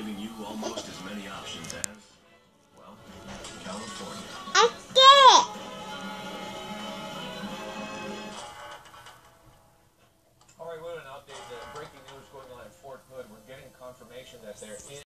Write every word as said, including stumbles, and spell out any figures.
giving you almost as many options as, well, California. All right, what an update. The breaking news going on at Fort Hood. We're getting confirmation that there is